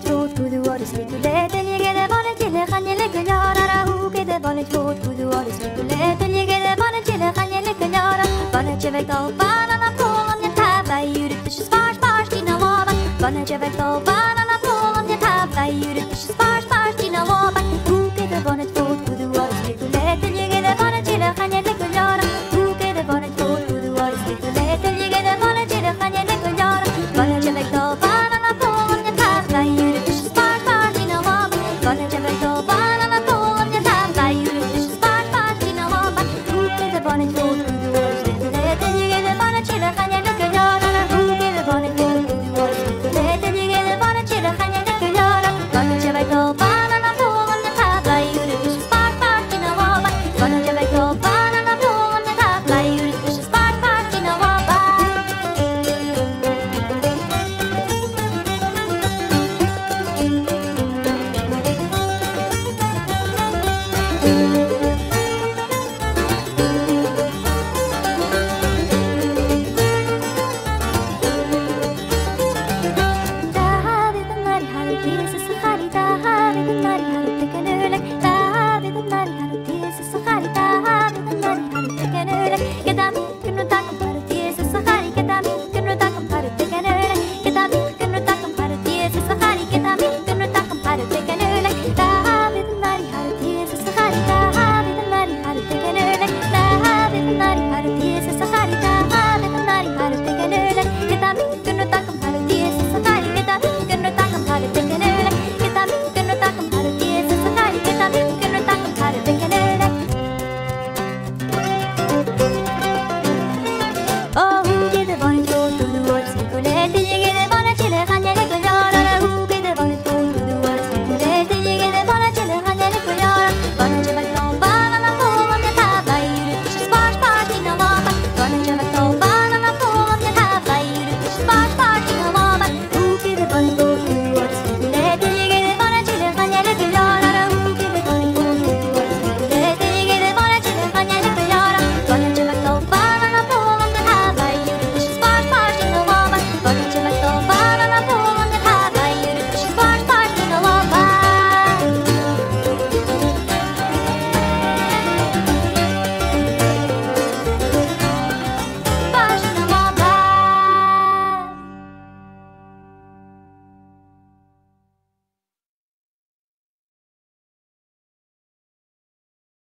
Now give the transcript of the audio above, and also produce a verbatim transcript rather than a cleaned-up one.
bonnet voet, kudu ore spikulet, ligge de bonnet chille khanjele kjara, huke de bonnet voet, kudu ore spikulet, ligge de bonnet chille khanjele kjara, bonnet chevet al banana pol om je tab, bij juridische spaars, spaars, die na lopen, bonnet chevet al banana pol om je tab, bij juridische spaars, spaars, die na lopen, huke de bonnet voet, kudu ore spikulet, ligge de bonnet chille khanjele kjara, huke de bonnet voet, kudu ore spikulet, ligge de bonnet chille khanjele kjara, bonnet chevet al banana pol om je tab, bij juridische spaars, spaars, die na lopen, bonnet chevet al banana pol om je tab, bij juridische spaars, spaars, die na lopen, huke de bonnet voet, kudu ore spikulet, ligge de bonnet chille khanjele kjara, huke de bonnet voet, kudu ore spikulet, ligge de bonnet chille khanjele kjara, bonnet chevet al banana pol om je tab, bij juridische spaars, spaars, die na lopen, bonnet chevet al banana pol om je tab, bij juridische spaars, spaars, die na lopen. Thank you.